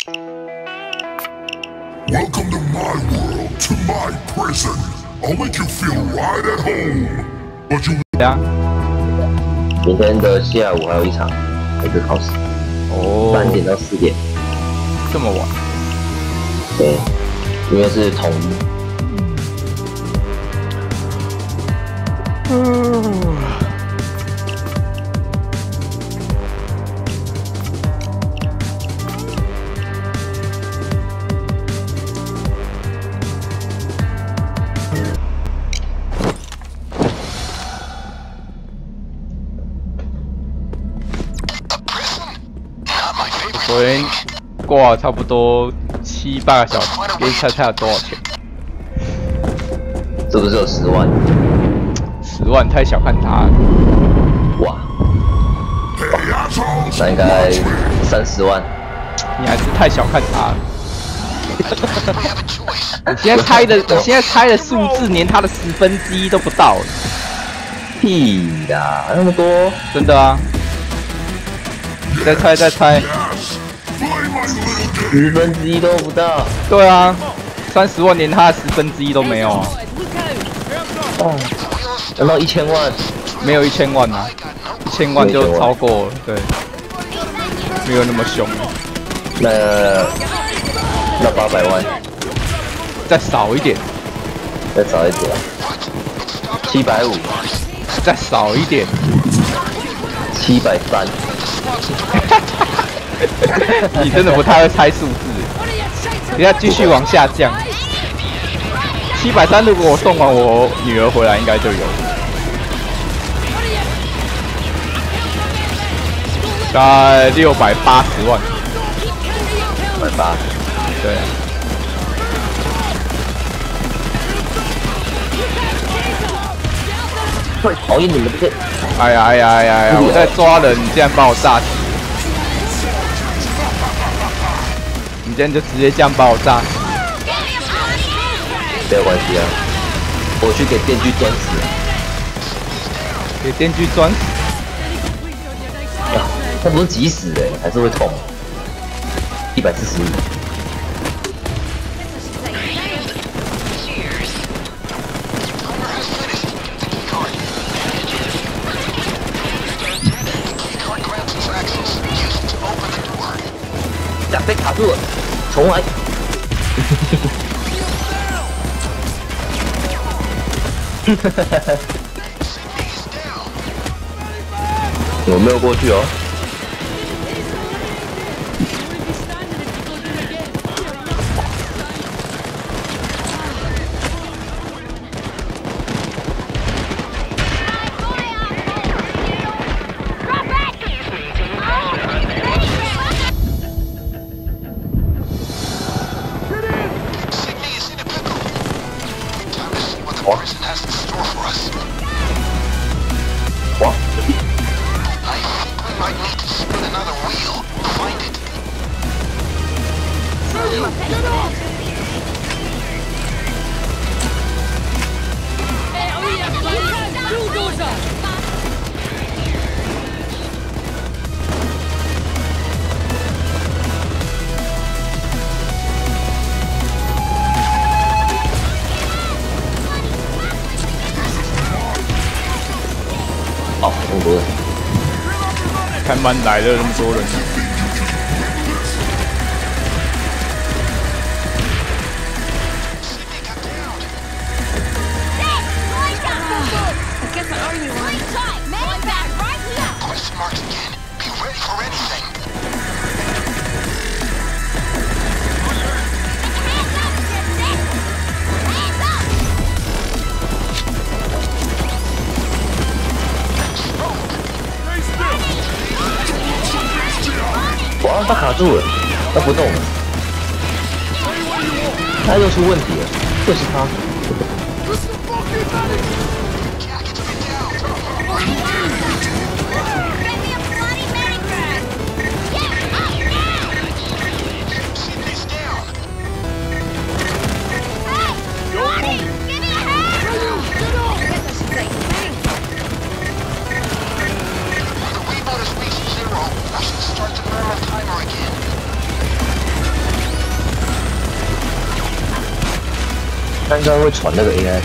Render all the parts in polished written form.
Welcome to my world, to my prison. I'll make you feel right at home. But you 对啊， 明天的下午还有一场考试， 哦 3点到4点， 这么晚， 对，因为是统一。 昨天挂了差不多7、8个小时，给你猜猜有多少钱是不是有10万？ ？10万太小看他了。 哇，那应该30万。 你还是太小看他了。你现在猜的数字连他的1/10都不到， 屁呀，那么多， 真的啊！再猜再猜， 1/10都不到。 对啊，30万连他的1/10都没有啊！ 哦，难道1000万？ 没有1000万啊，1000万就超过了，对，没有那么凶。 那800万， 再少一点， 再少一点，750， 再少一点 730。 你真的不太会猜数字，你要继续往下降。730，如果我送完我女儿回来，应该就有。大概680万。 180， 对。 会讨厌你们这些。 哎呀哎呀哎呀哎呀！我在抓人，你竟然把我炸死！你今天就直接这样把我炸死。 没有关系啊，我去给电锯钻死。 给电锯钻死。 啊，他不是急死的，还是会痛。145。呀，被卡住了，重来。我没有过去哦。哇！哦，那么多人， 看慢来了那么多人。 哇，他卡住了，他不动了，他又出问题了，就是他。 他应该会传那个 AI。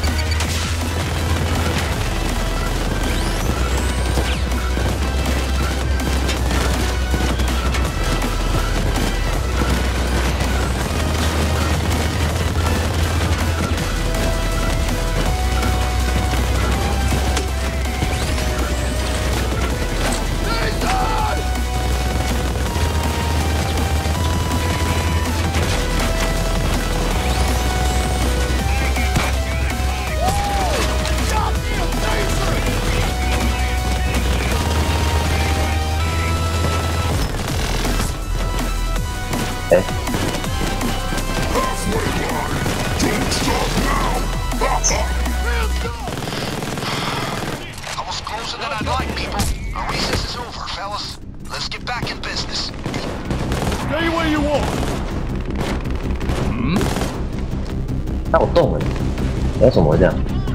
那我动了，为什么会这样？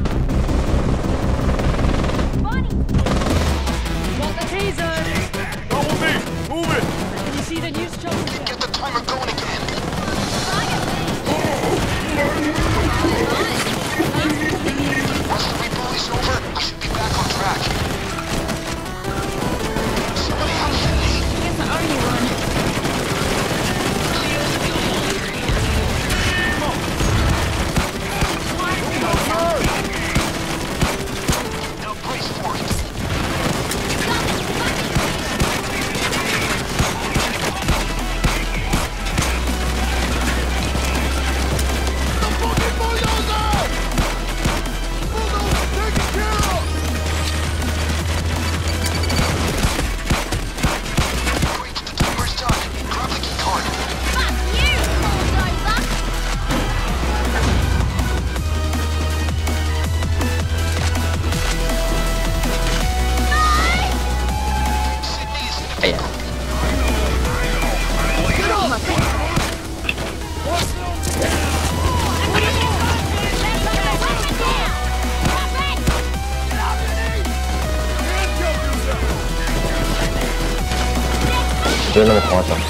不是那么夸张。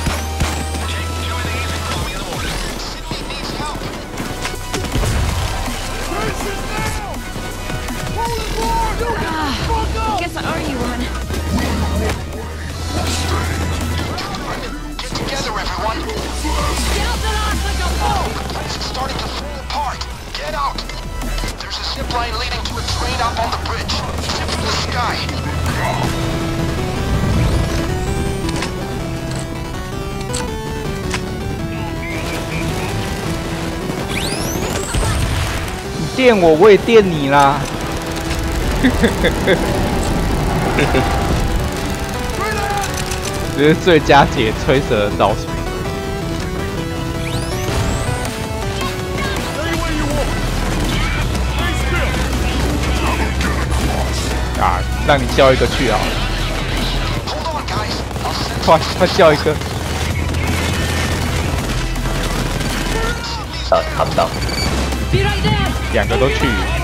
Guess I owe you one. Get together, everyone. Get up the line, like a fool! The place is starting to fall apart. Get out. There's a zip line leading to a train up on the bridge. Zip from the sky. 电我，我也电你啦！这是最佳解吹蛇的招数。啊，让你叫一个去好了。快叫一个！ 啊，看不到。 两个都去，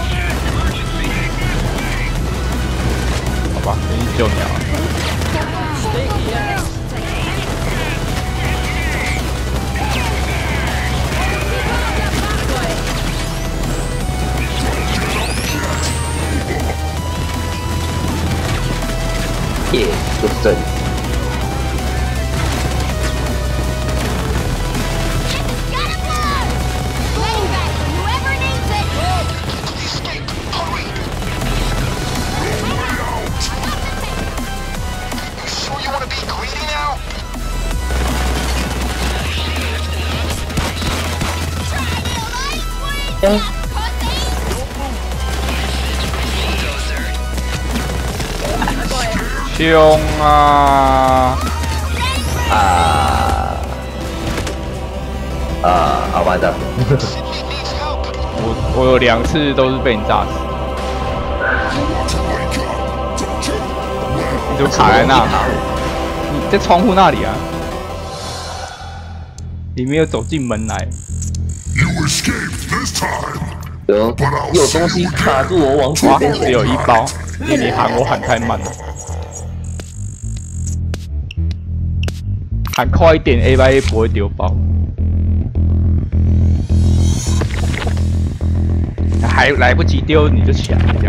好吧，给你救鸟。 耶，就是这里。 凶啊！ 完蛋！ 我有2次都是被你炸死。你怎么卡在那？你在窗户那里啊？你没有走进门来。 有东西卡住我，往左边只有1包，因为你喊我喊太慢了。 喊快一点 ，A by A 不会丢包。 还来不及丢你就起来这样。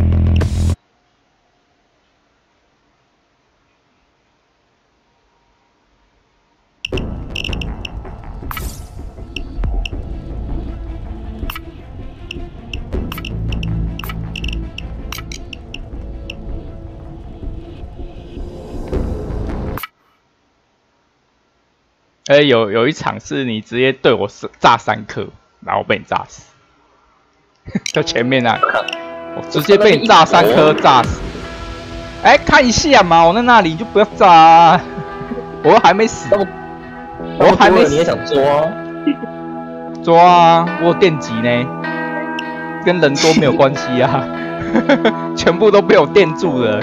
有一场是你直接对我炸3颗，然后被你炸死，就前面那个，我直接被你炸3颗炸死。看一下嘛，我在那里你就不要炸啊，我又还没死，我还没死， 你也想抓？ 抓啊，我有电击呢，跟人多没有关系啊，全部都被我电住了。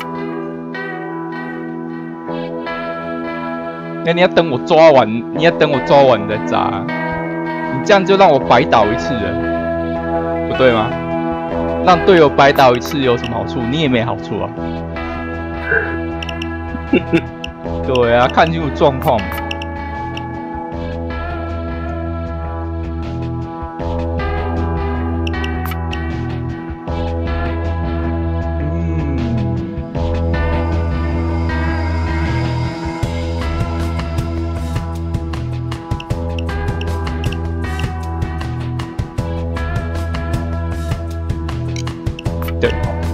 那你要等我抓完，你再炸，你这样就让我白倒一次了，不对吗？让队友白倒一次有什么好处？你也没好处啊。对啊，看清楚状况。对。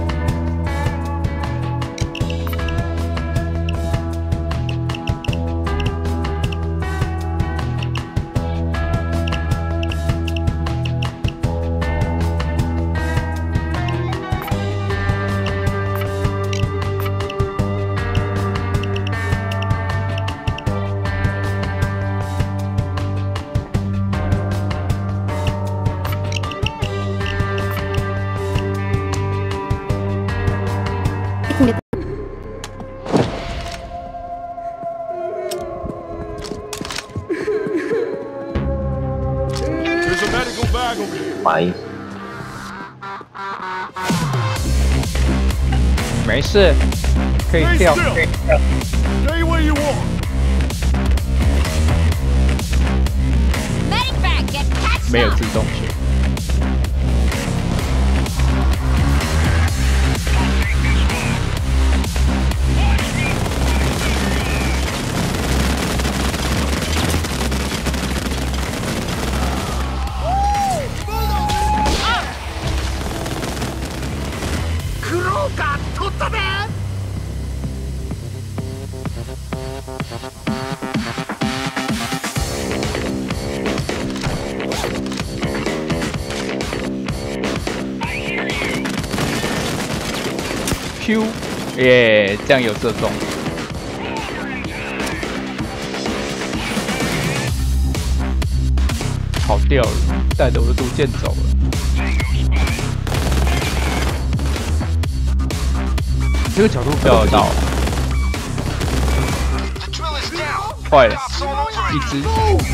白， 没事，可以跳，可以跳。 Stay where you are. Medic bag, get patched 没有 up. 自动血。Q， 耶，这样有射中。跑掉了，带着我的毒箭走了。这个角度标得到。坏了，一只。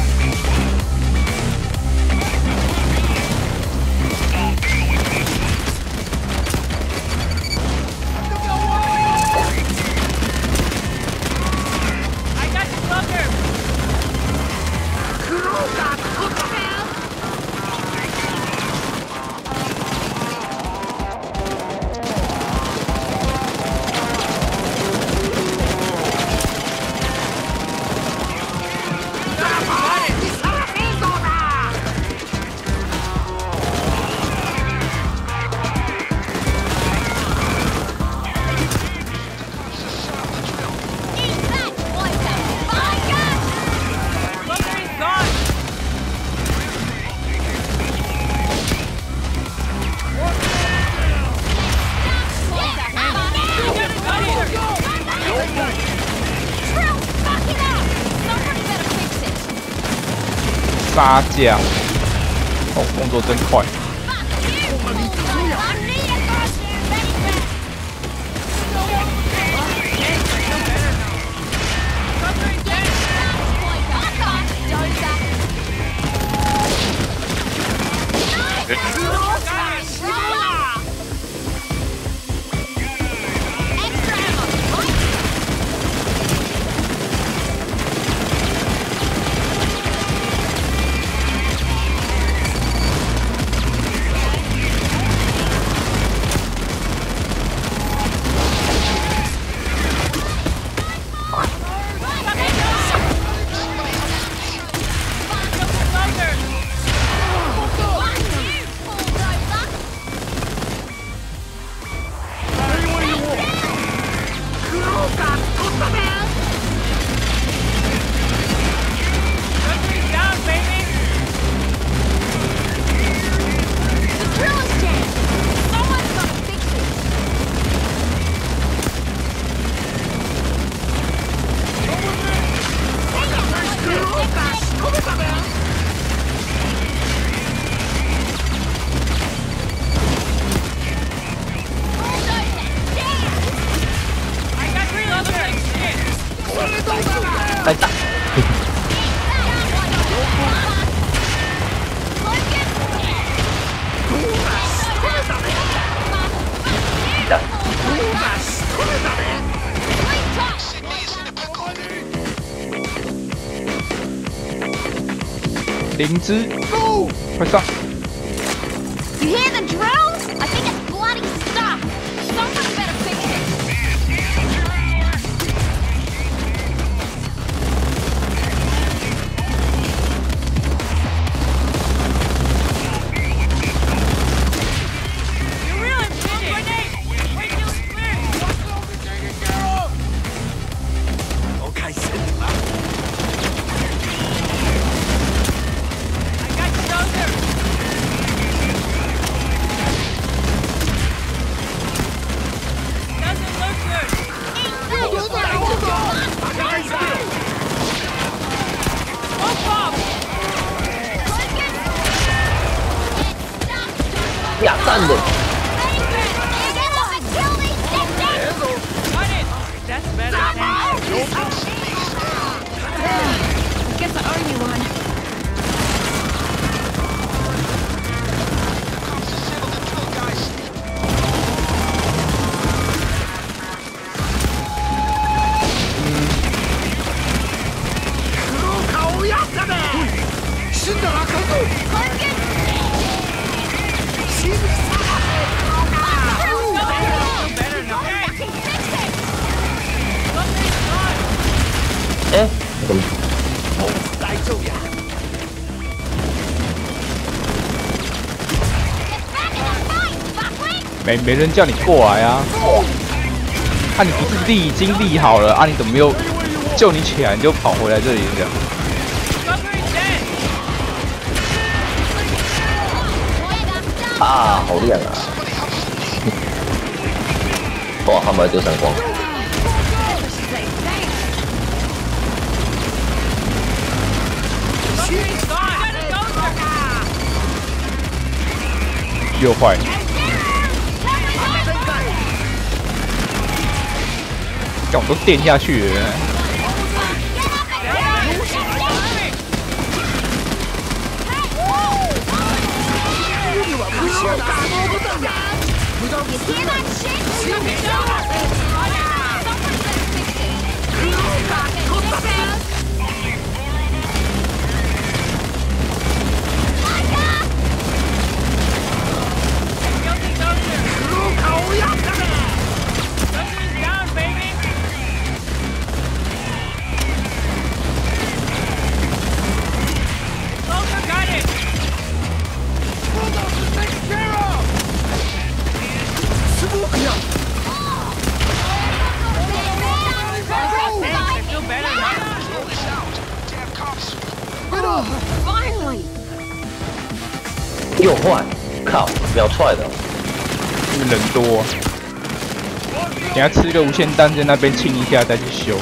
杀价，哦，动作真快。 太大。 灵芝，快上！ You hear the drones? I think it's bloody stuff. Someone better fix it. You're really busy. Grenade! Wait till it's clear. Okay, sit. I got you, Dozer. Doesn't look good. Move up. 亚战的， Got it. That's better. Guess I owe you one. Better now. 哎，怎么？ 没人叫你过来啊！啊，你不是已经立好了啊？你怎么又救你起来你就跑回来这里这样？ 啊，好亮啊！哇，他们还丢闪光。 又坏，脚都垫下去了。 又坏，靠，秒踹的。 因为人多，等下吃个无限弹在那边清一下再去修。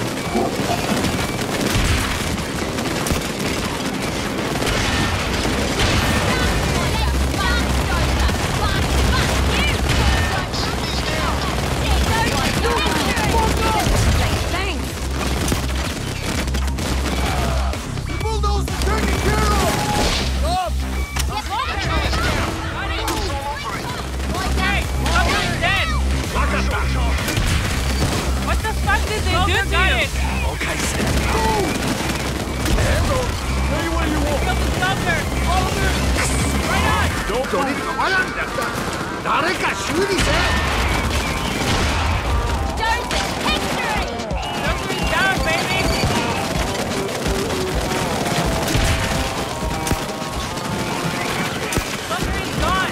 What the fuck did they do to you? Okay, sit. Kill the stalker. Right on. どこに止まらんだった。誰か修理せ。 Dozer, victory! Dozer is down, baby. Dozer is gone.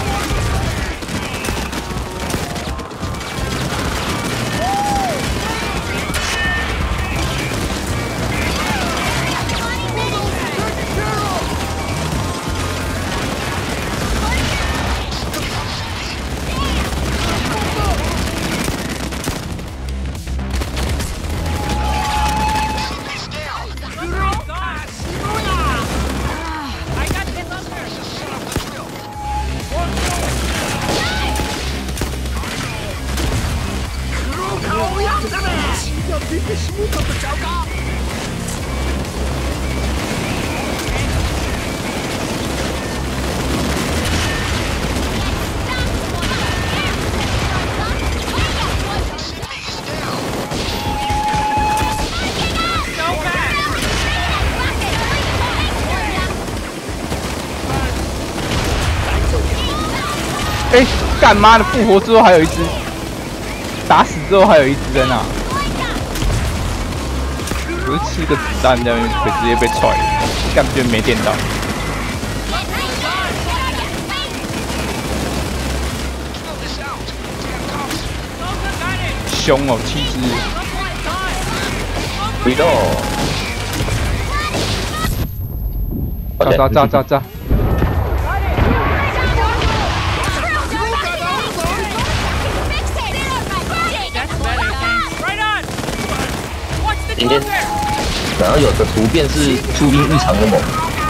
I got this under. 黒顔やったね。血が出てしもうたとちゃうか。 哎，干妈的复活之后还有一只，打死之后还有一只在那。我是吃个子弹在那边，可直接被踹，感觉没电到。凶哦，7只。 回到。 炸！ 今天然后有的图片是出兵异常的猛。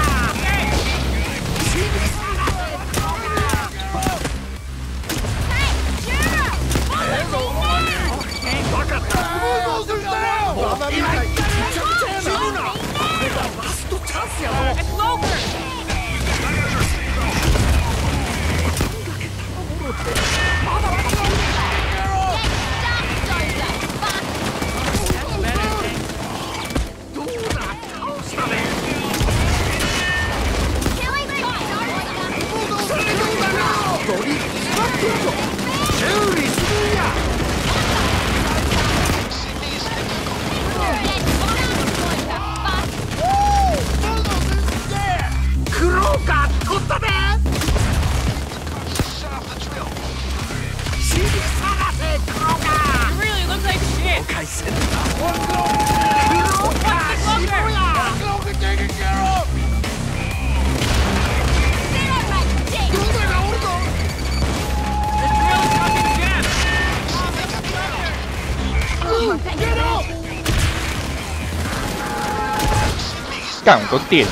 干，我都电。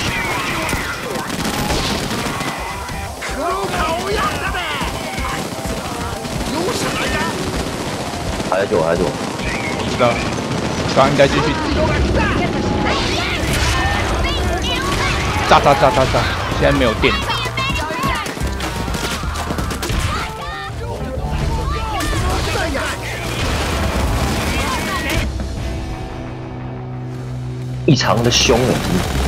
还有酒。 知道，刚应该继续。炸！现在没有电。 异常的凶哦！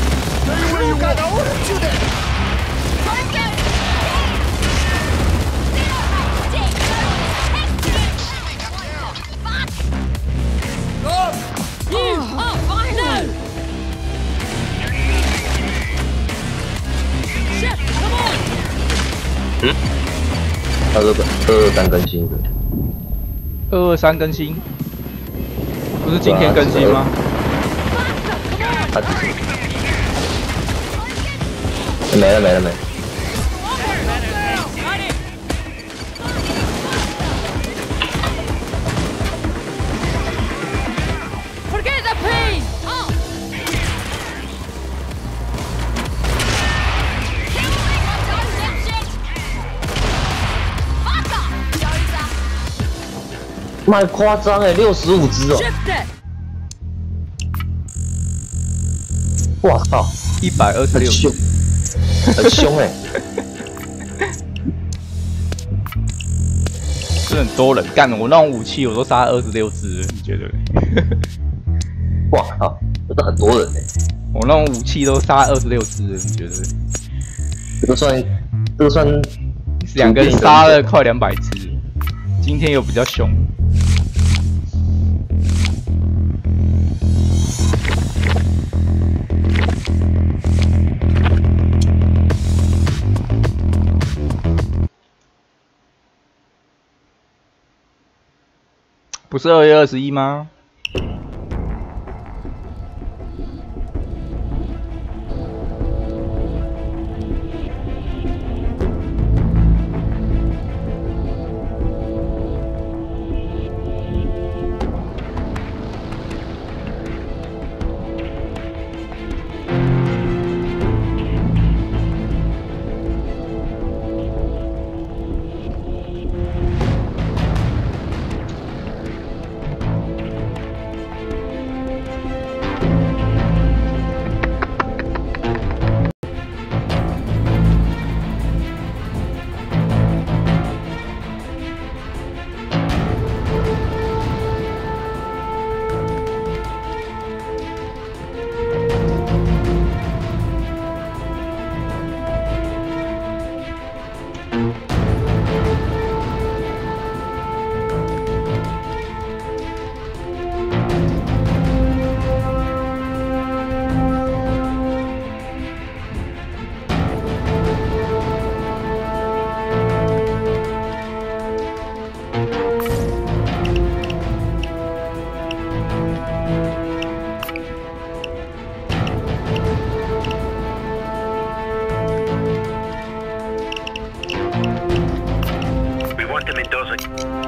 他223更新的 223更新，不是今天更新吗？ 他只是没了。 Forget the pain. Oh. 妈夸张哎，65只哦！哇靠 126， 很凶哎！ 是很多人干，我那种武器我都杀26只，你觉得？ 哇靠，真的很多人哎！ 我那种武器都杀26只，你觉得？ 这个算 2个人杀了快200只，今天有比较凶。不是2月21吗？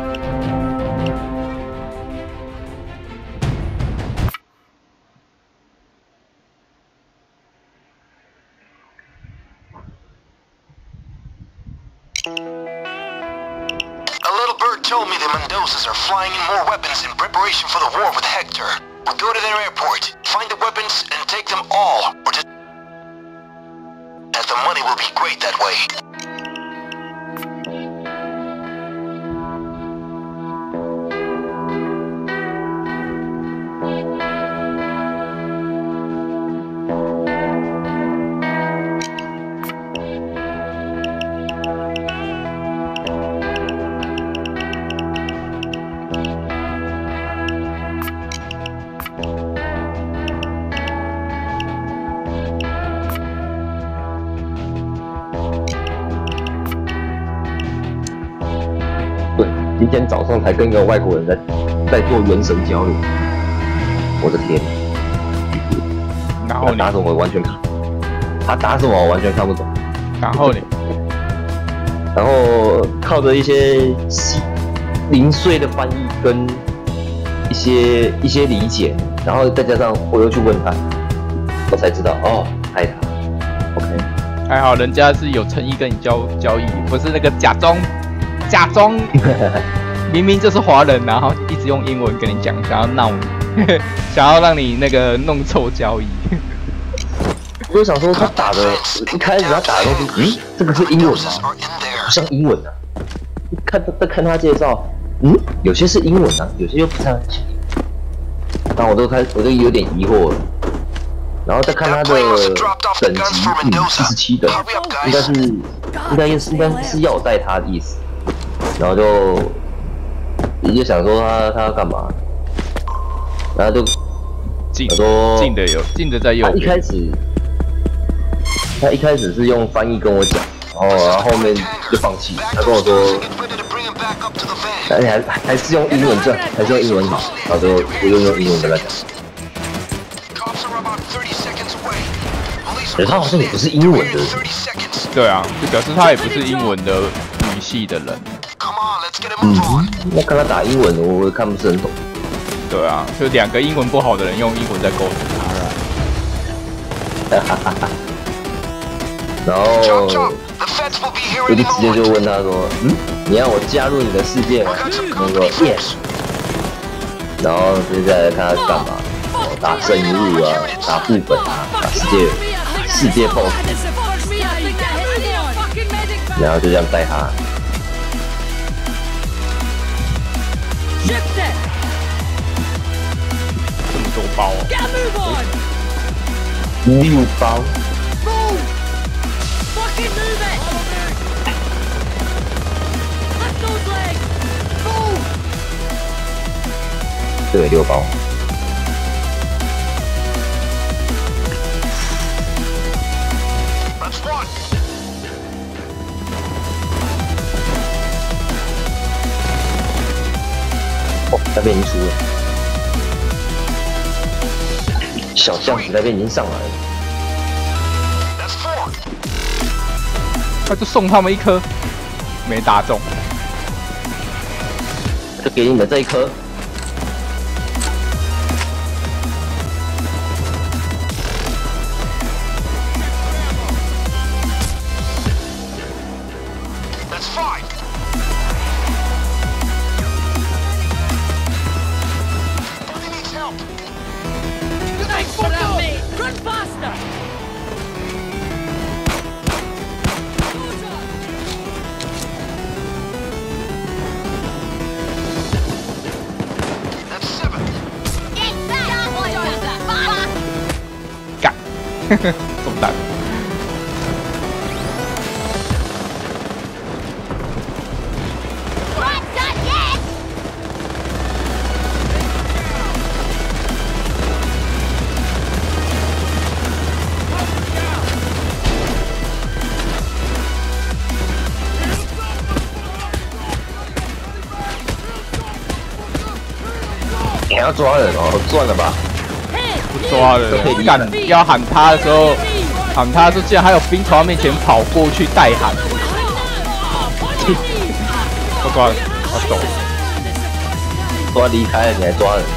A little bird told me the Mendozas are flying in more weapons in preparation for the war with Hector. We'll go to their airport, find the weapons, and take them all, or just... As the money will be great that way. 对，今天早上才跟一个外国人在做原神交流，我的天！ 然后你， 他打什么我完全看，他打什么我完全看不懂。 然后你， 然后靠着一些零碎的翻译跟一些理解，然后再加上我又去问他，我才知道哦，爱他。OK， 还好人家是有诚意跟你交易，不是那个假装明明就是华人，然后一直用英文跟你讲，想要闹你，想要让你那个弄错交易。 我就想说他打的，一开始他打的东西，这个是英文吗？不像英文啊。看他介绍，有些是英文啊，有些又不太像。然后我就有点疑惑了。然后再看他的等级，47的，应该是要我带他的意思。然后你就想说他要干嘛？然后就近的在右边。 他一开始是用翻译跟我讲，然后后面就放弃。他跟我说，还是用英文这，还是用英文好。然后我就用英文跟他讲。可是他好像也不是英文的人。 对啊，就表示他也不是英文的语系的人。 那看他打英文，我看不是很懂。 对啊，就两个英文不好的人用英文在沟通他。 然后我就直接就问他说：“你要我加入你的世界吗？”他说 ：“Yes。”然后接下来看他干嘛？打圣物啊，打副本啊，打世界 BOSS。然后就这样带他。 这么多包哦 ！6包。对，6包。哦，那边已经输了。小巷子那边已经上来了。 他就送他们一颗，没打中， 就给你们这一颗。 中弹。 你要抓人哦，赚了吧？ 不抓人，干要喊他的时候，竟然还有兵从他面前跑过去代喊。不抓，我走。 都要离开了，你还抓人？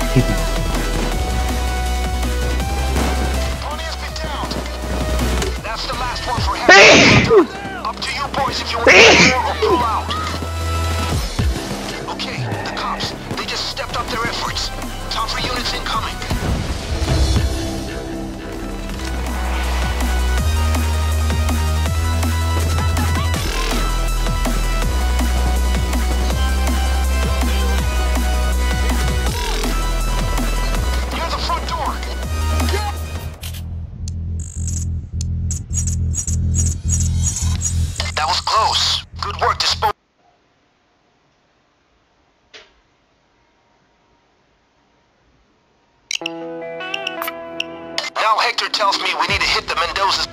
That's the last one for him. Up to you boys if you want to more or pull out. Okay, the cops. They just stepped up their efforts. Time for units incoming. Near the front door. That was close. Good work disposing. Now Hector tells me we need to hit the Mendozas.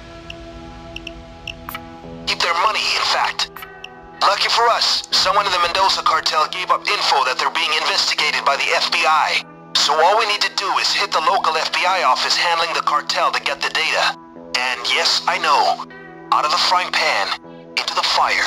Keep their money, in fact. Lucky for us, someone in the Mendoza cartel gave up info that they're being investigated by the FBI. So all we need to do is hit the local FBI office handling the cartel to get the data. And yes, I know. Out of the frying pan, into the fire.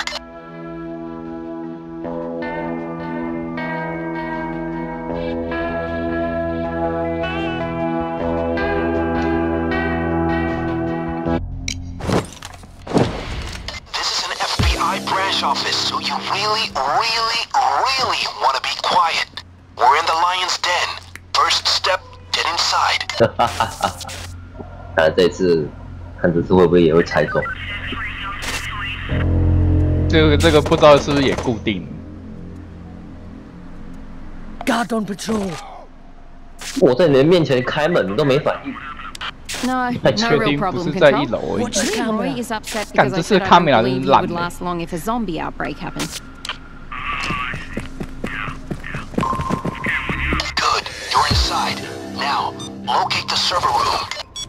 This is an FBI branch office, so you really want to be quiet. We're in the lion's den. First step, get inside. 看这次会不会也会猜中？ 这个不知道是不是也固定？ Guard on patrol. 我在你的面前开门，你都没反应。 No, 太 no 确 real 定不 problem 是在一 control. 楼而已。 Watch the Roy camera. is upset 干， because 这 I 是 said I don't 卡梅拉 believe he 烂 would 的。 last long if a zombie outbreak happened. Good, you're inside. Now, locate the server room.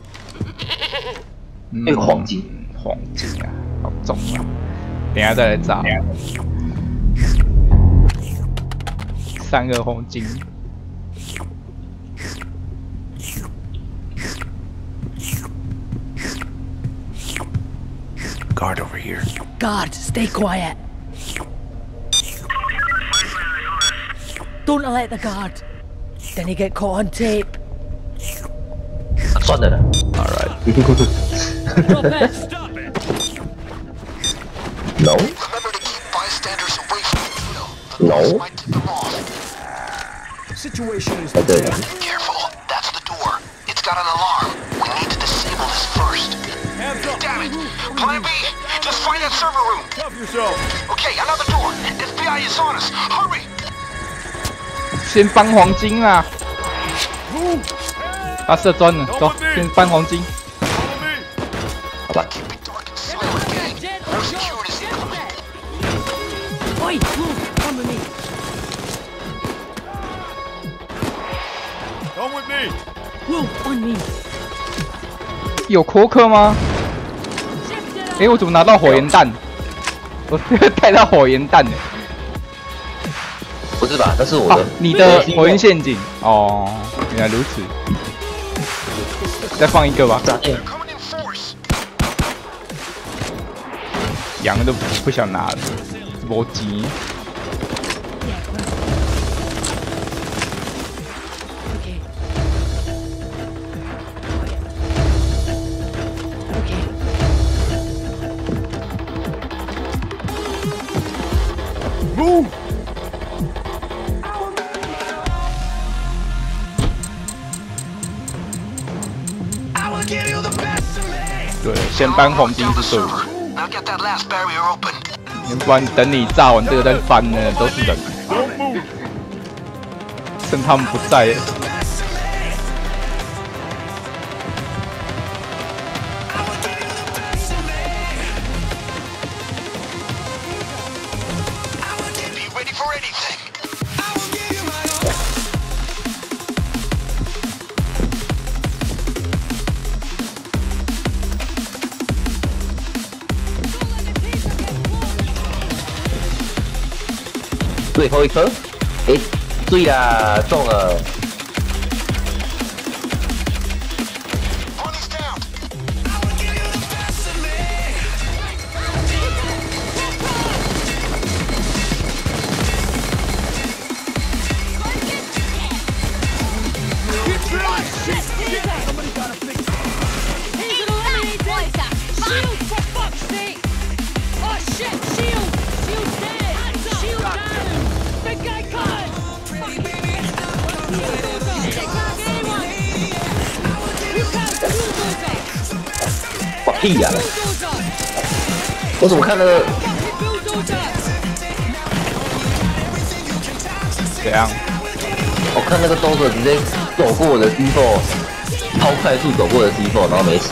那个黄金， 黄金啊，好重啊！等一下再来炸。3个黄金。 Guard over here. Guard, stay quiet. Don't alert the guard. Then you get caught on tape. 算了啦。 Alright， Drop it. No Remember to keep bystanders away from the drill. The No. noise might tip them off. Situation is 才对的。 Careful, that's the door. It's got an alarm. We need to disable this first. hands up. Damn it! Plan B! Just find that server room! Tough yourself. Okay, another door! FBI is on us! Hurry! 先搬黄金啊！他射砖了，走，先搬黄金。 Follow me. 好吧， Keep it dark and silent, gang. More security is incoming. Oi, move. Come with me. Come with me. Move on me. 有苛刻吗？诶，我怎么拿到火焰弹？我带到火焰弹了。 不是吧？那是我啊的。， 你的火焰陷阱哦，原来如此。再放一个吧， 炸弹 Coming in force! 羊都不想拿了，没钱。 Okay. Okay. Move. 对，先搬黄金 Down the 是对的， server. Now get that last barrier open. 不然等你炸完这个再翻呢，都是人。 Don't move. 趁他们不在， Be ready for anything. 最后一颗，诶，对啦，中了。 Bunny's down. 屁呀、我怎么看那个？ 怎样？ 我看那个兜着直接走过我的 D4， 超快速走过我的 D4， 然后没死。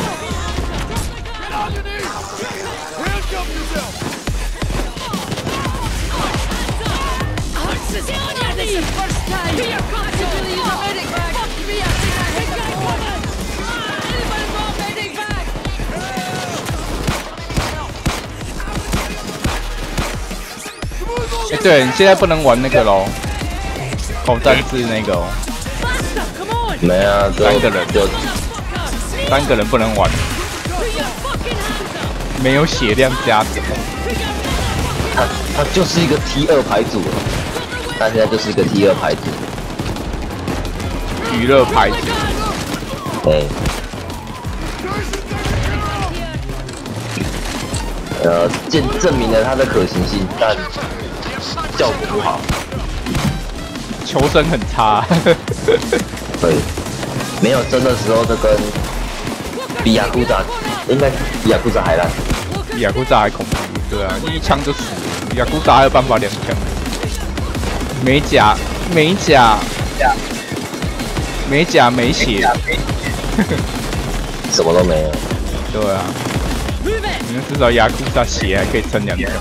对，你现在不能玩那个喽，口战士那个哦， 没啊， 三个人就 3个人不能玩，没有血量加成。 他就是一个 T2 牌组了，他现在就是一个 T2 牌组， 娱乐牌组。 对，证明了它的可行性，但效果不好。 求生很差。 对，没有真的时候，这跟比亚库扎应该比亚库扎还烂。 比亚库扎还恐怖，对啊，一枪就死了。比亚库扎还有办法2枪。没甲没血， 什么都没有。 对啊，你们至少亚库扎血还可以撑2枪。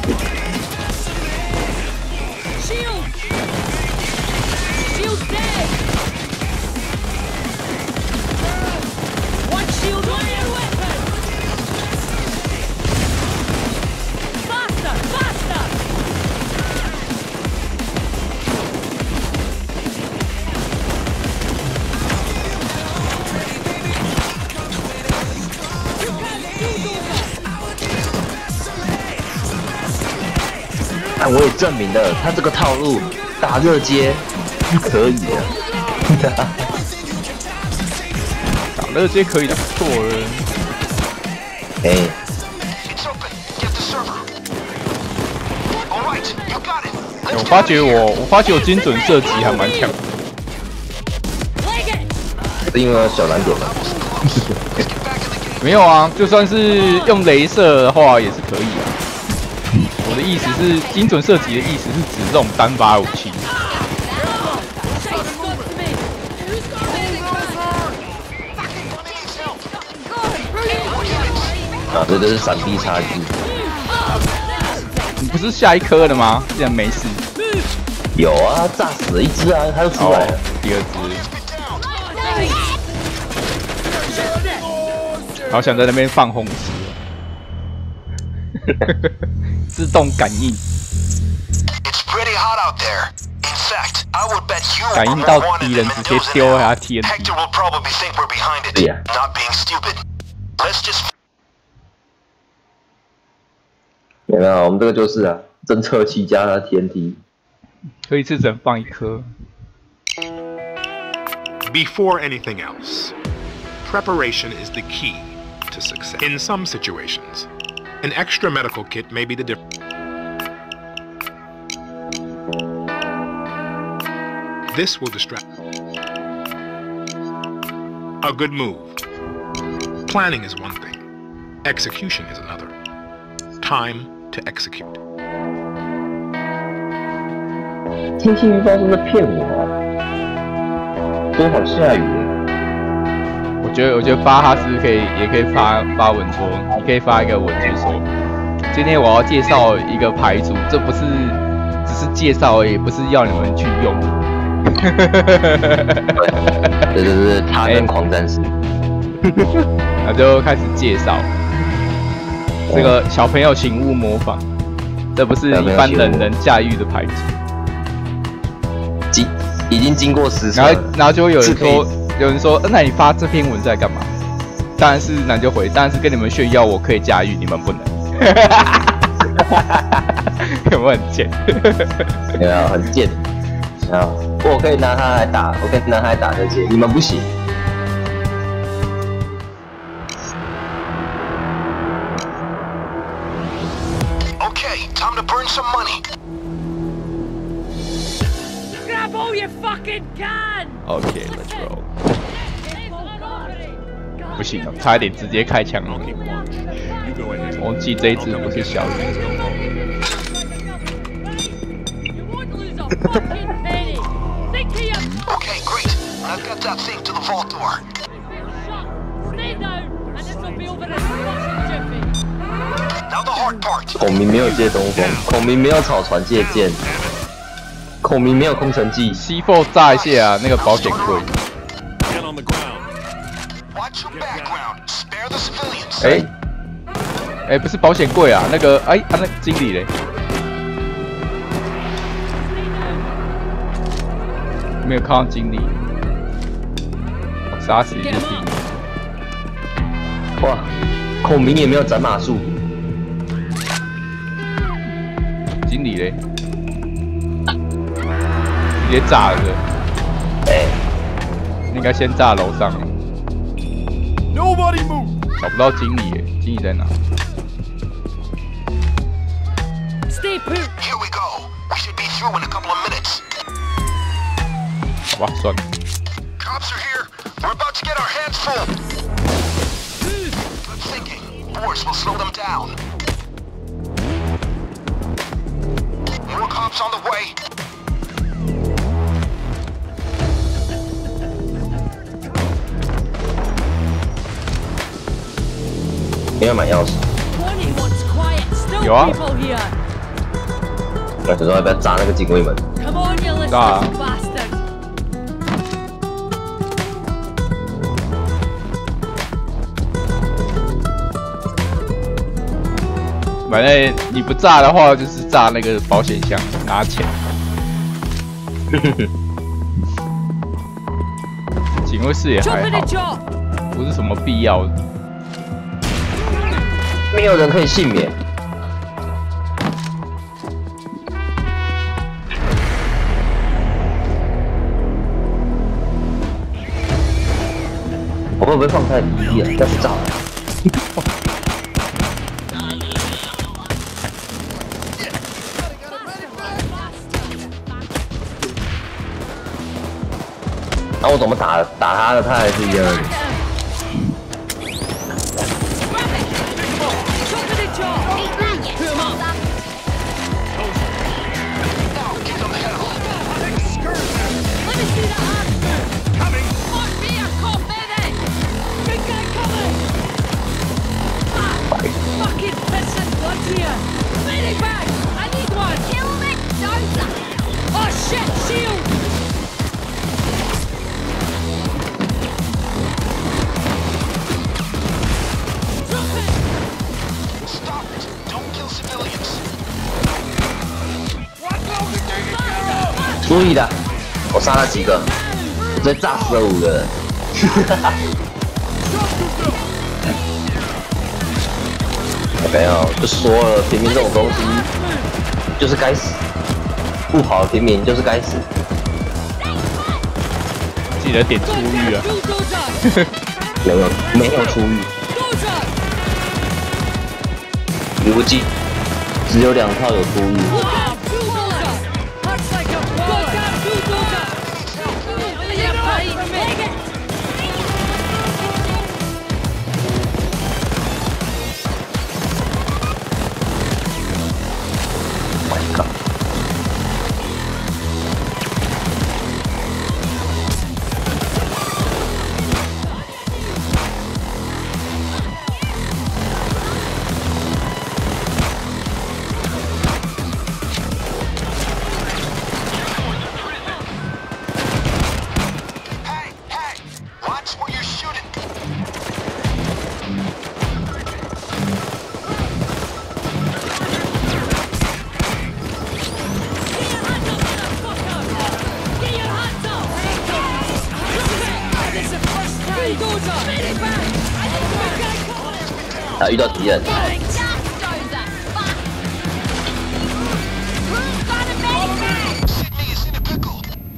但我也证明了，他这个套路打热街是可以的。 打热街可以的，不错了。 哎， 我发觉我精准射击还蛮强的。 是因为有小蓝点吗？ 没有啊，就算是用雷射的话也是可以啊。我的意思是，精准射击的意思是指这种单发武器。 啊，这就是闪避差距。 你不是下一颗了吗？竟然没事。 有啊，炸死了一只啊，他就出来了。 第2只。好想在那边放红石。自动感应。感应到敌人直接丢下 TNT。 对呀。有没有？我们这个就是啊，侦测器加了 TNT。 可以只能放1颗。 Before anything else, preparation is the key to success. In some situations, an extra medical kit may be the difference. This will distract. A good move. Planning is one thing. Execution is another. Time to execute. 天气预报是在骗我啊！说好下雨。 我觉得发哈斯也可以发文说，你可以发一个文就是说，今天我要介绍一个牌组，这不是只是介绍而已，不是要你们去用。 这就是他跟狂战士。 然后就开始介绍，这个小朋友请勿模仿，这不是一般人能驾驭的牌组。 已经经过实测， 然后就会有人说，那你发这篇文在干嘛？当然是男就回，当然是跟你们炫耀我可以驾驭，你们不能。有没有很贱？ 没有，很贱。啊，我可以拿它来打，我可以拿它来打这些，你们不行。 Okay, time to burn some money. Grab all you fucking can! Okay, let's roll. 不行了，差一点直接开枪了。 Keep watch. You go ahead. 忘记这一只不是小鱼。 You won't lose a fucking penny. Think of your Okay, great. I've got that thing to the vault door. shut. Stay down, and this will be over in a fucking jiffy. Now the hard part. 孔明没有借东风，孔明没有草船借箭，孔明没有空城计。 C4 炸一下啊，那个保险柜。 Get on the ground. Watch your background. Spare the civilians. 哎，不是保险柜啊，那个那经理嘞，没有看到经理，我杀死一只经理。 哇，孔明也没有斩马术。 经理嘞，直接炸了的， 哎， 应该先炸楼上， Nobody move. 找不到经理耶，经理在哪？ Stay put. Here we go. We should be through in a couple of minutes. 好吧，算了。 Cops are here. We're about to get our hands full. Good thinking. Force will slow them down. More cops on the way. 没有买钥匙， Bonnie wants quiet. Still You are? people here. 我想说要不要砸那个警卫门？ Come on, you little Ah. bastard. 反正你不炸的话，就是炸那个保险箱拿钱。警卫室也 Jump 还 in 好 the，chop. 不是什么必要的。 没有人可以幸免。我会不会放太低啊？要是炸了。然后我怎么打他的，他还是一样的。 Jump in the chop. Eat that, you bastard. Now, get them the hell. Let me see that arm. Coming. Fuck me, a cop, baby. Big guy coming. Ah, fucking piss and blood here. Lady bag. I need one. Kill the dozer. Oh shit, shield. Drop it. Stop it. Don't kill civilians. 注意的，我杀了几个，我再炸死了5个人。没有，就说了，平民这种东西就是该死，不好的平民就是该死。 记得点出狱啊！ Bulldozer. 没有出狱， Dozer. 如今只有2套有出狱。 Wow, bulldozer. Hearts like a wallet. Goddamn bulldozer. Yeah, buddy. Take it. My God， Hey, hey. Watch where you're shooting. Get your hands up! This is the first time! Bulldozer! Very bad! I need to get covered! 他遇到敌人， Just dozer. Fuck. Who's got a medic? Sydney is in a pickle.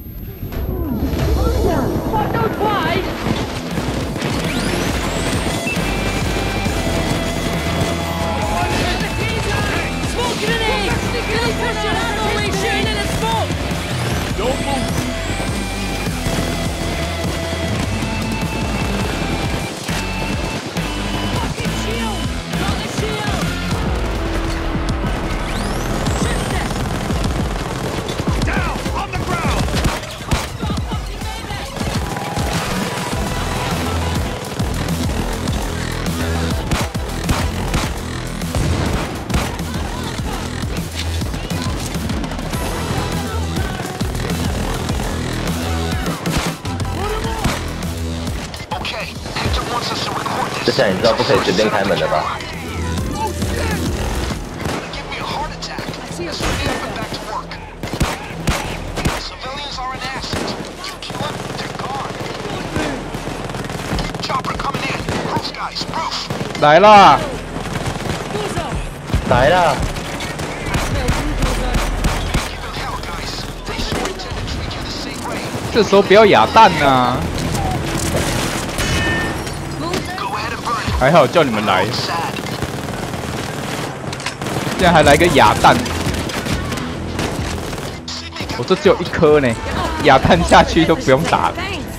Fuck knows why! Smoke grenade! Really push your hand away, shooting in the smoke! Don't move. 这下你知道不可以随便开门了吧？ Give me a heart attack. As soon as I get back to work. Civilians are an asset. You kill them, they're gone. Chopper coming in. Roof guys, roof. 来啦！ Bullseye! 来啦！ Give them hell, guys. They sure intend to treat you the same way. 这时候不要哑弹啊！ Go ahead and burn it. 还好叫你们来， Sad. 现在还来个哑弹，我这只有1颗呢，哑弹下去都不用打了。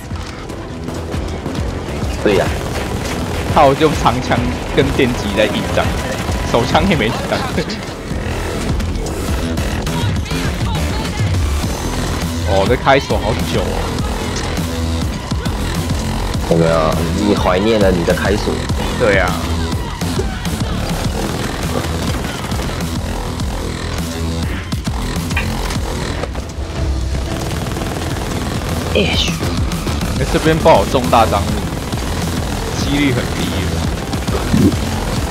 对呀、 靠，用长枪跟电击在应战，手枪也没子弹。哦，这开锁好久哦。 有没有？你怀念了你的开锁？ 对呀、这边不好中大张力，几率很低的。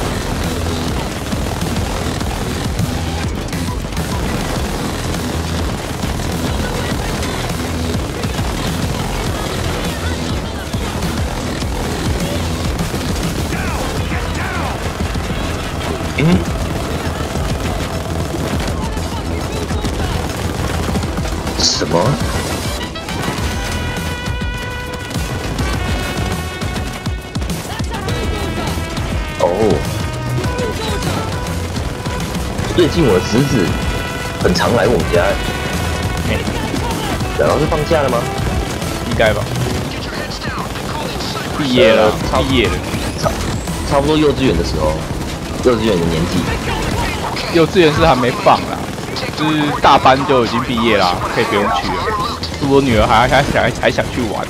什么？哦，最近我的侄子很常来我们家。然后是放假了吗？ 应该吧。毕业了，毕业了。 差不多幼稚园的时候，幼稚园的年纪。 幼稚园是还没放啦，就是大班就已经毕业啦，可以不用去了。是我女儿还想去玩。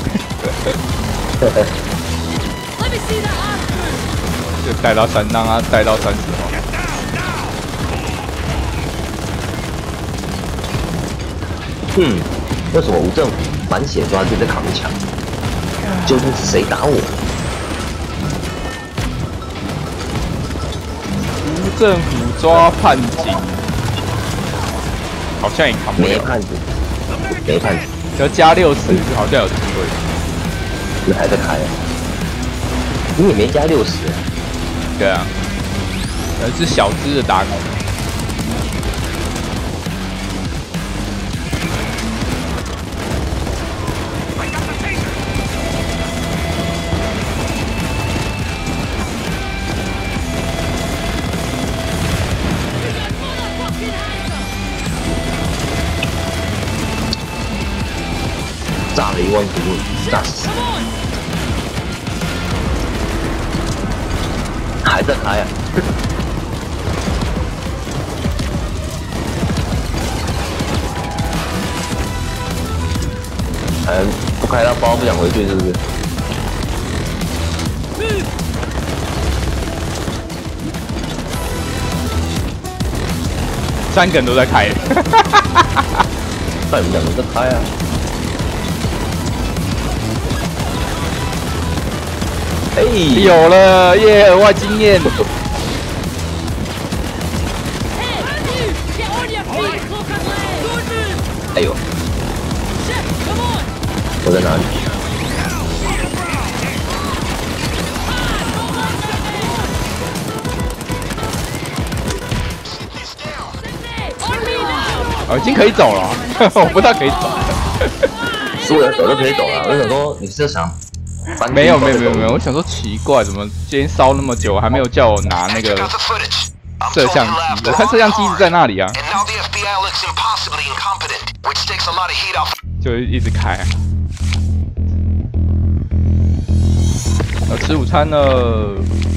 就带到山，让她带到30号。 为什么无政府满血抓就在扛枪？究竟是谁打我？ 无政府抓叛警，好像也扛不了。 没判子，没判子， 要加60好像有机会。 你还在开啊？你也没加60、 对啊，是小只的打狗。 炸了1万多，炸死！还在开啊？不开到包不想回去是不是？ 三个人都在开。 但你们两个在开啊？哎， 有了耶，额外经验。 哎呦，我在哪里？ 已经可以走了，我不知道可以走。 所有人走都可以走了。我想说，你是想？ 没有，我想说奇怪，怎么今天烧那么久，还没有叫我拿那个摄像机？我看摄像机一直在那里啊，就一直开。要吃午餐了。